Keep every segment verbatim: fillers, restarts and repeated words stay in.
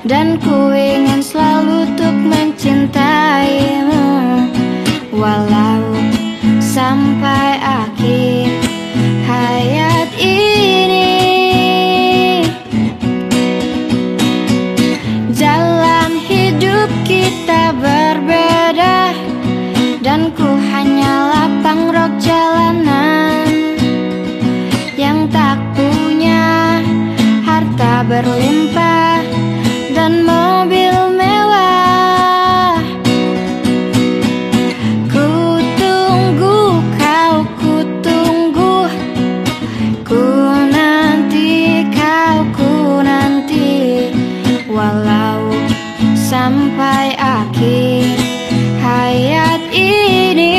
dan ku ingin selalu untuk mencintaimu, walau sampai akhir hayat ini. Jalan hidup kita berbeda, dan ku hanyalah pangrok jalanan yang tak punya harta berlimpah dan mobil mewah. Ku tunggu kau, ku tunggu, ku nanti kau, ku nanti, walau sampai akhir hayat ini.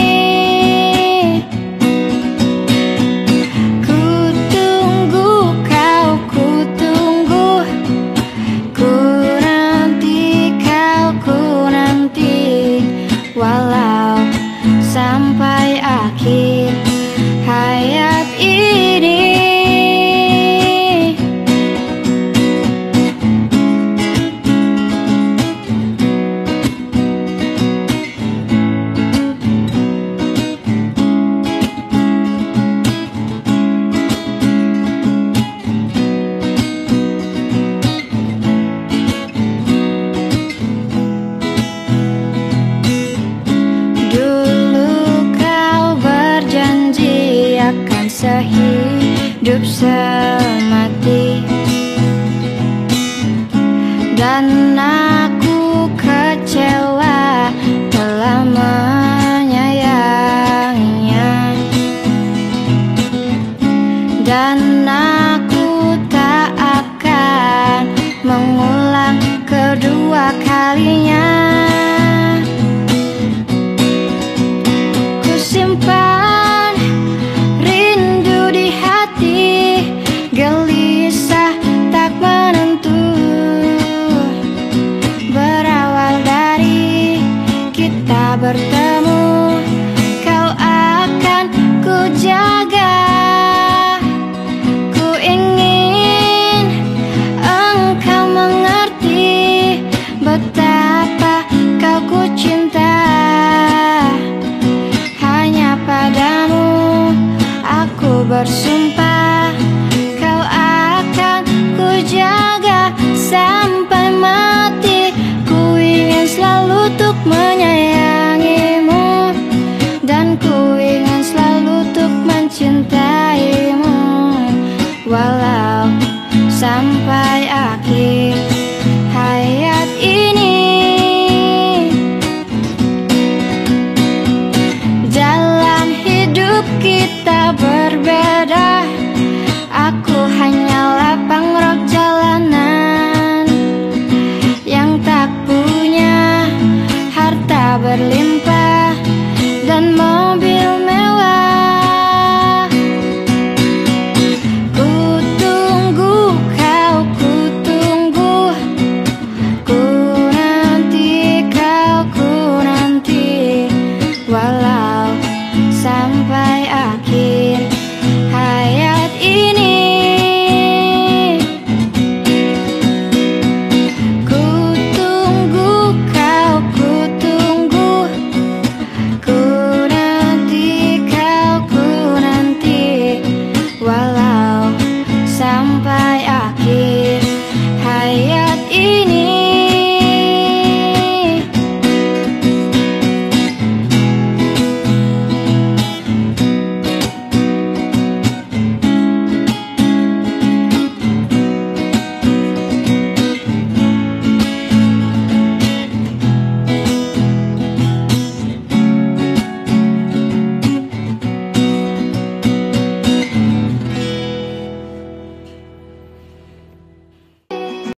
Ku tunggu kau, ku tunggu, ku nanti kau, ku nanti, walau sampai akhir hayat ini. Sehidup semati, dan aku kecewa telah menyayanginya, dan aku tak akan mengulang kedua kalinya. Ku simpan gelisah tak menentu, berawal dari kita bertemu. Kau akan ku jaga, ku ingin engkau mengerti betapa kau ku cinta. Hanya padamu aku bersumpah, jaga sampai mati. Ku ingin selalu untuk menyayangimu, dan ku ingin selalu untuk mencintaimu, walau sampai